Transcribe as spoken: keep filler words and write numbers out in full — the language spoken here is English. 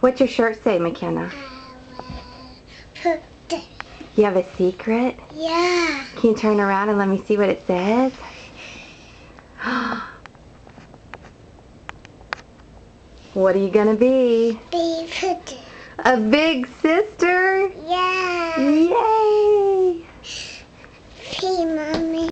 What's your shirt say, Makenna? You have a secret? Yeah. Can you turn around and let me see what it says? What are you gonna be? Baby. A big sister.